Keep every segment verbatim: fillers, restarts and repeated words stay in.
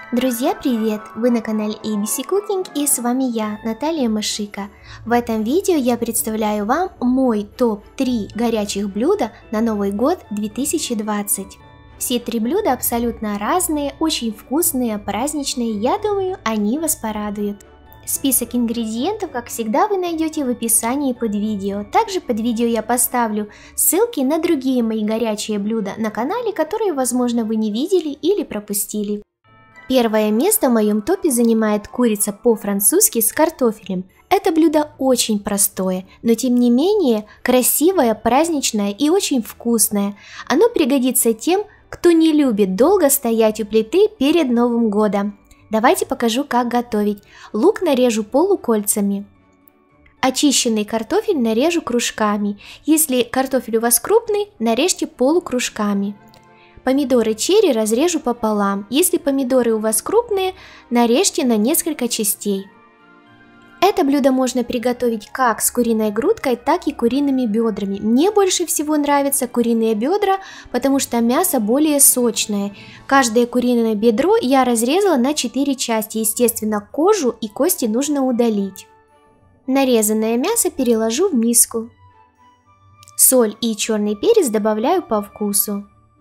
Друзья, привет! Вы на канале эй би си Cooking, и с вами я, Наталья Машика. В этом видео я представляю вам мой топ три горячих блюда на Новый год две тысячи двадцать. Все три блюда абсолютно разные, очень вкусные, праздничные, я думаю, они вас порадуют. Список ингредиентов, как всегда, вы найдете в описании под видео. Также под видео я поставлю ссылки на другие мои горячие блюда на канале, которые, возможно, вы не видели или пропустили. Первое место в моем топе занимает курица по-французски с картофелем. Это блюдо очень простое, но тем не менее красивое, праздничное и очень вкусное. Оно пригодится тем, кто не любит долго стоять у плиты перед Новым годом. Давайте покажу, как готовить. Лук нарежу полукольцами. Очищенный картофель нарежу кружками. Если картофель у вас крупный, нарежьте полукружками. Помидоры черри разрежу пополам. Если помидоры у вас крупные, нарежьте на несколько частей. Это блюдо можно приготовить как с куриной грудкой, так и куриными бедрами. Мне больше всего нравятся куриные бедра, потому что мясо более сочное. Каждое куриное бедро я разрезала на четыре части. Естественно, кожу и кости нужно удалить. Нарезанное мясо переложу в миску. Соль и черный перец добавляю по вкусу.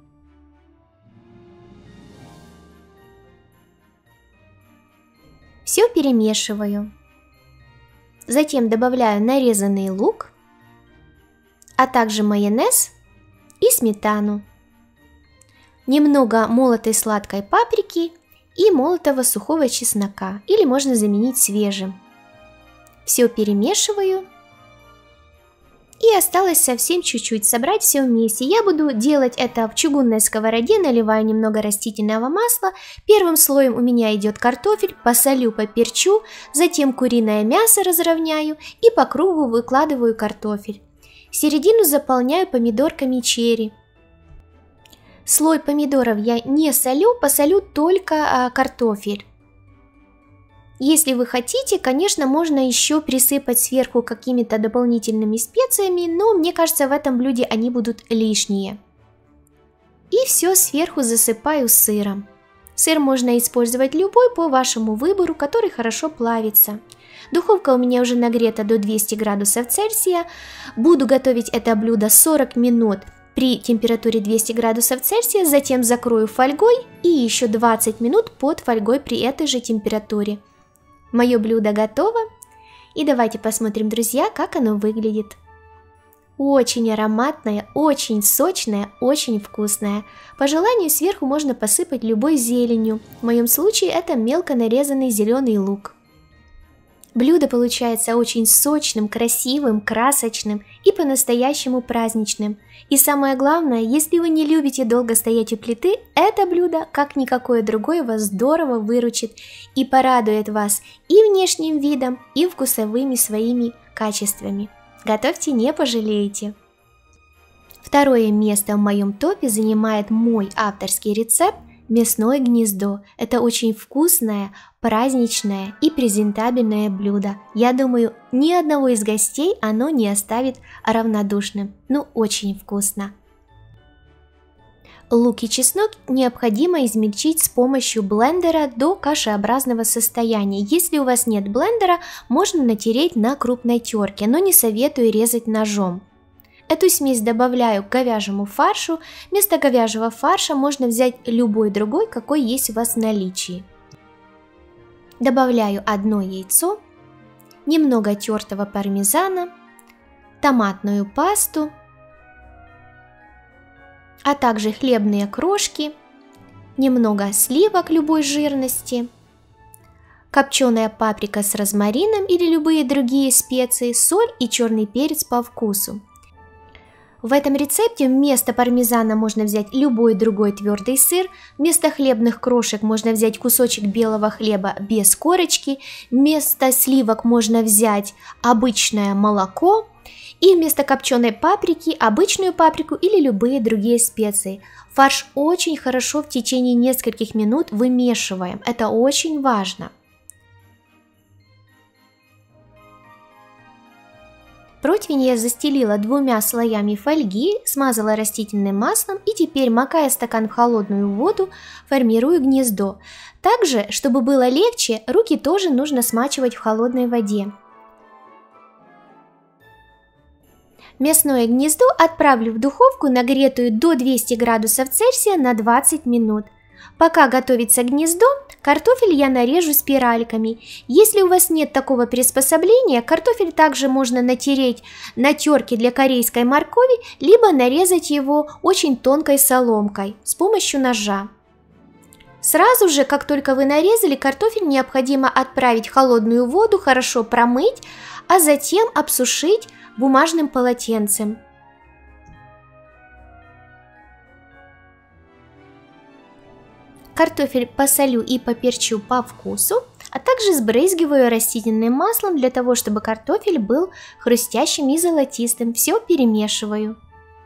Все перемешиваю. Затем добавляю нарезанный лук, а также майонез и сметану. Немного молотой сладкой паприки и молотого сухого чеснока, или можно заменить свежим. Все перемешиваю. И осталось совсем чуть-чуть собрать все вместе. Я буду делать это в чугунной сковороде, наливаю немного растительного масла. Первым слоем у меня идет картофель, посолю, поперчу, затем куриное мясо разровняю и по кругу выкладываю картофель. Середину заполняю помидорками черри. Слой помидоров я не солю, посолю только а, картофель. Если вы хотите, конечно, можно еще присыпать сверху какими-то дополнительными специями, но мне кажется, в этом блюде они будут лишние. И все сверху засыпаю сыром. Сыр можно использовать любой по вашему выбору, который хорошо плавится. Духовка у меня уже нагрета до двухсот градусов Цельсия. Буду готовить это блюдо сорок минут при температуре двухсот градусов Цельсия, затем закрою фольгой и еще двадцать минут под фольгой при этой же температуре. Мое блюдо готово, и давайте посмотрим, друзья, как оно выглядит. Очень ароматное, очень сочное, очень вкусное. По желанию сверху можно посыпать любой зеленью. В моем случае это мелко нарезанный зеленый лук. Блюдо получается очень сочным, красивым, красочным и по-настоящему праздничным. И самое главное, если вы не любите долго стоять у плиты, это блюдо, как никакое другое, вас здорово выручит и порадует вас и внешним видом, и вкусовыми своими качествами. Готовьте, не пожалеете. Второе место в моем топе занимает мой авторский рецепт мясное гнездо. Это очень вкусное, праздничное и презентабельное блюдо. Я думаю, ни одного из гостей оно не оставит равнодушным. Ну, очень вкусно. Лук и чеснок необходимо измельчить с помощью блендера до кашеобразного состояния. Если у вас нет блендера, можно натереть на крупной терке, но не советую резать ножом. Эту смесь добавляю к говяжьему фаршу. Вместо говяжьего фарша можно взять любой другой, какой есть у вас в наличии. Добавляю одно яйцо, немного тертого пармезана, томатную пасту, а также хлебные крошки, немного сливок любой жирности, копченая паприка с розмарином или любые другие специи, соль и черный перец по вкусу. В этом рецепте вместо пармезана можно взять любой другой твердый сыр, вместо хлебных крошек можно взять кусочек белого хлеба без корочки, вместо сливок можно взять обычное молоко и вместо копченой паприки обычную паприку или любые другие специи. Фарш очень хорошо в течение нескольких минут вымешиваем, это очень важно. Противень я застелила двумя слоями фольги, смазала растительным маслом и теперь, макая стакан в холодную воду, формирую гнездо. Также, чтобы было легче, руки тоже нужно смачивать в холодной воде. Мясное гнездо отправлю в духовку, нагретую до двухсот градусов Цельсия, на двадцать минут. Пока готовится гнездо, картофель я нарежу спиральками. Если у вас нет такого приспособления, картофель также можно натереть на терке для корейской моркови, либо нарезать его очень тонкой соломкой с помощью ножа. Сразу же, как только вы нарезали, картофель необходимо отправить в холодную воду, хорошо промыть, а затем обсушить бумажным полотенцем. Картофель посолю и поперчу по вкусу, а также сбрызгиваю растительным маслом для того, чтобы картофель был хрустящим и золотистым. Все перемешиваю.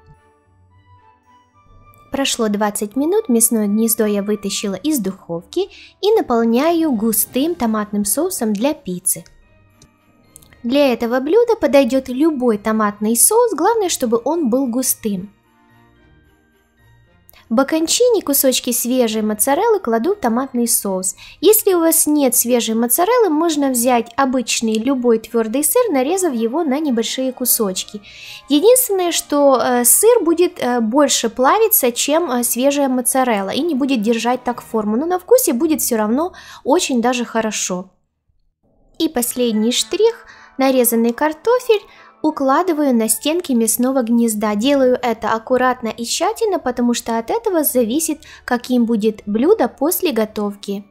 Прошло двадцать минут, мясное гнездо я вытащила из духовки и наполняю густым томатным соусом для пиццы. Для этого блюда подойдет любой томатный соус, главное, чтобы он был густым. В бокончини кусочки свежей моцареллы кладу в томатный соус. Если у вас нет свежей моцареллы, можно взять обычный любой твердый сыр, нарезав его на небольшие кусочки. Единственное, что э, сыр будет э, больше плавиться, чем э, свежая моцарелла, и не будет держать так форму, но на вкусе будет все равно очень даже хорошо. И последний штрих. Нарезанный картофель укладываю на стенки мясного гнезда. Делаю это аккуратно и тщательно, потому что от этого зависит, каким будет блюдо после готовки.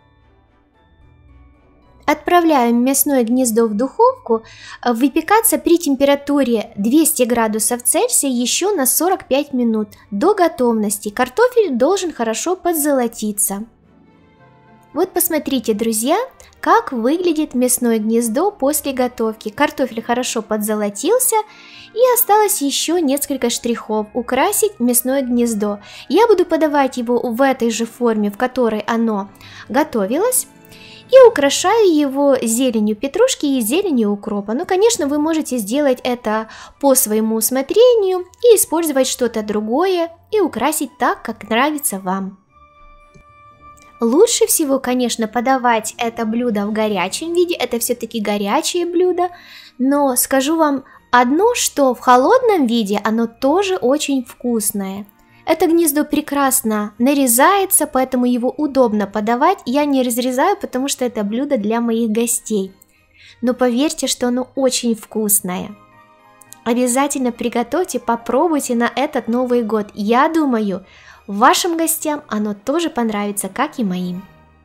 Отправляю мясное гнездо в духовку выпекаться при температуре двести градусов Цельсия еще на сорок пять минут до готовности. Картофель должен хорошо подзолотиться. Вот посмотрите, друзья, как выглядит мясное гнездо после готовки. Картофель хорошо подзолотился, и осталось еще несколько штрихов украсить мясное гнездо. Я буду подавать его в этой же форме, в которой оно готовилось, и украшаю его зеленью петрушки и зеленью укропа. Ну, конечно, вы можете сделать это по своему усмотрению и использовать что-то другое и украсить так, как нравится вам. Лучше всего, конечно, подавать это блюдо в горячем виде, это все-таки горячее блюдо, но скажу вам одно, что в холодном виде оно тоже очень вкусное. Это гнездо прекрасно нарезается, поэтому его удобно подавать. Я не разрезаю, потому что это блюдо для моих гостей. Но поверьте, что оно очень вкусное. Обязательно приготовьте, попробуйте на этот Новый год. Я думаю, вашим гостям оно тоже понравится, как и моим.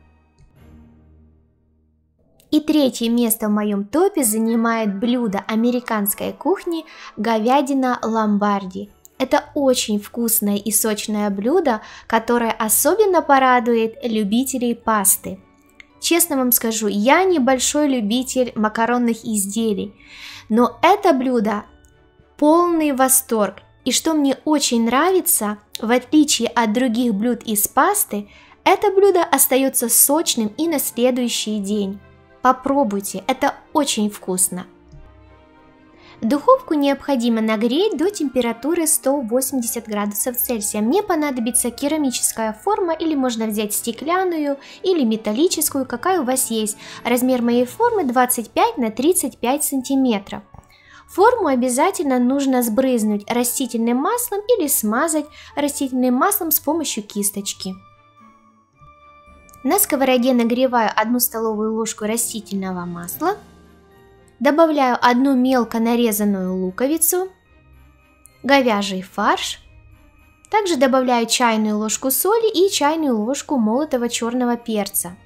И третье место в моем топе занимает блюдо американской кухни говядина ломбарди. Это очень вкусное и сочное блюдо, которое особенно порадует любителей пасты. Честно вам скажу, я небольшой любитель макаронных изделий, но это блюдо полный восторг. И что мне очень нравится, в отличие от других блюд из пасты, это блюдо остается сочным и на следующий день. Попробуйте, это очень вкусно. Духовку необходимо нагреть до температуры сто восемьдесят градусов Цельсия. Мне понадобится керамическая форма, или можно взять стеклянную или металлическую, какая у вас есть. Размер моей формы двадцать пять на тридцать пять сантиметров. Форму обязательно нужно сбрызнуть растительным маслом или смазать растительным маслом с помощью кисточки. На сковороде нагреваю одну столовую ложку растительного масла, добавляю одну мелко нарезанную луковицу, говяжий фарш, также добавляю чайную ложку соли и чайную ложку молотого черного перца.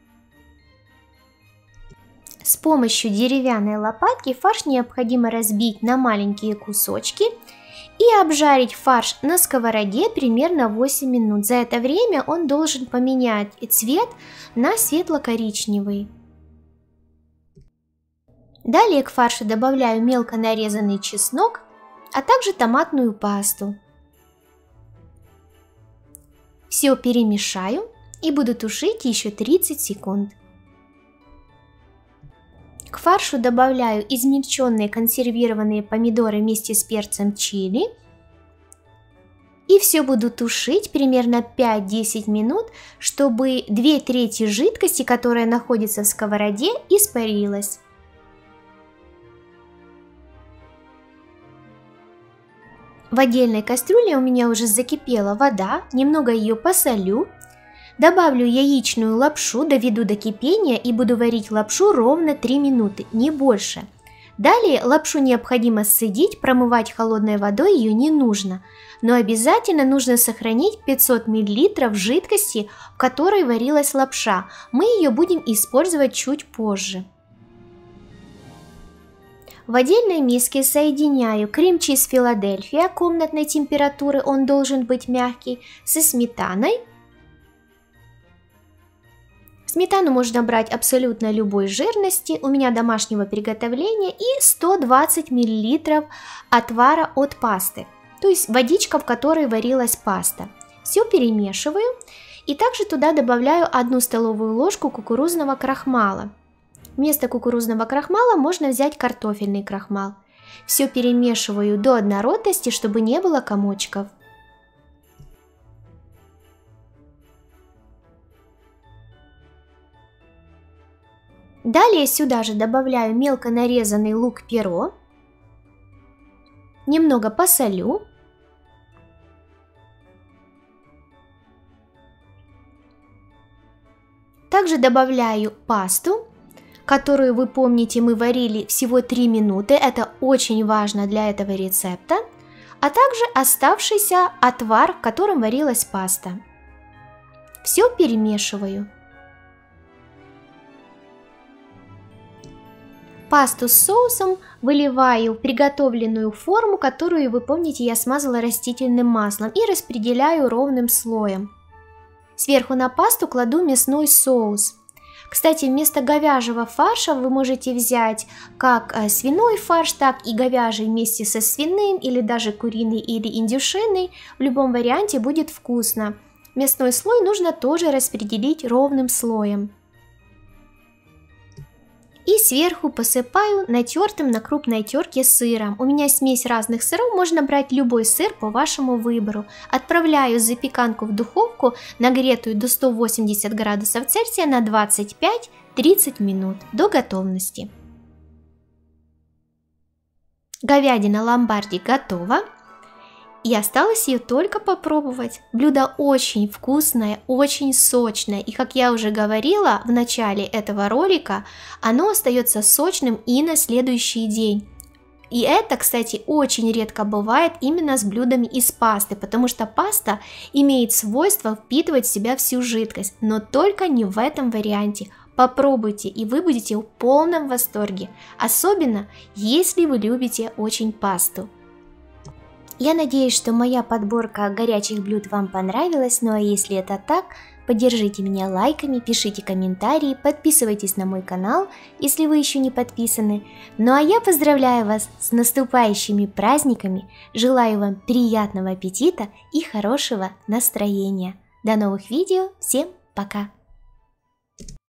С помощью деревянной лопатки фарш необходимо разбить на маленькие кусочки и обжарить фарш на сковороде примерно восемь минут. За это время он должен поменять цвет на светло-коричневый. Далее к фаршу добавляю мелко нарезанный чеснок, а также томатную пасту. Все перемешаю и буду тушить еще тридцать секунд. К фаршу добавляю измельченные консервированные помидоры вместе с перцем чили. И все буду тушить примерно пять-десять минут, чтобы две трети жидкости, которая находится в сковороде, испарилась. В отдельной кастрюле у меня уже закипела вода, немного ее посолю. Добавлю яичную лапшу, доведу до кипения и буду варить лапшу ровно три минуты, не больше. Далее лапшу необходимо сцедить, промывать холодной водой ее не нужно. Но обязательно нужно сохранить пятьсот миллилитров жидкости, в которой варилась лапша. Мы ее будем использовать чуть позже. В отдельной миске соединяю крем-чиз Филадельфия комнатной температуры, он должен быть мягкий, со сметаной. Сметану можно брать абсолютно любой жирности, у меня домашнего приготовления, и сто двадцать миллилитров отвара от пасты, то есть водичка, в которой варилась паста. Все перемешиваю и также туда добавляю одну столовую ложку кукурузного крахмала. Вместо кукурузного крахмала можно взять картофельный крахмал. Все перемешиваю до однородности, чтобы не было комочков. Далее сюда же добавляю мелко нарезанный лук-перо, немного посолю, также добавляю пасту, которую, вы помните, мы варили всего три минуты, это очень важно для этого рецепта, а также оставшийся отвар, в котором варилась паста. Все перемешиваю. Пасту с соусом выливаю в приготовленную форму, которую, вы помните, я смазала растительным маслом, и распределяю ровным слоем. Сверху на пасту кладу мясной соус. Кстати, вместо говяжьего фарша вы можете взять как свиной фарш, так и говяжий вместе со свиным, или даже куриный или индюшиный. В любом варианте будет вкусно. Мясной слой нужно тоже распределить ровным слоем. И сверху посыпаю натертым на крупной терке сыром. У меня смесь разных сыров, можно брать любой сыр по вашему выбору. Отправляю запеканку в духовку, нагретую до ста восьмидесяти градусов Цельсия, на двадцать пять — тридцать минут до готовности. Говядина ломбарди готова. И осталось ее только попробовать. Блюдо очень вкусное, очень сочное. И как я уже говорила в начале этого ролика, оно остается сочным и на следующий день. И это, кстати, очень редко бывает именно с блюдами из пасты, потому что паста имеет свойство впитывать в себя всю жидкость, но только не в этом варианте. Попробуйте, и вы будете в полном восторге, особенно если вы любите очень пасту. Я надеюсь, что моя подборка горячих блюд вам понравилась, ну а если это так, поддержите меня лайками, пишите комментарии, подписывайтесь на мой канал, если вы еще не подписаны. Ну а я поздравляю вас с наступающими праздниками, желаю вам приятного аппетита и хорошего настроения. До новых видео, всем пока!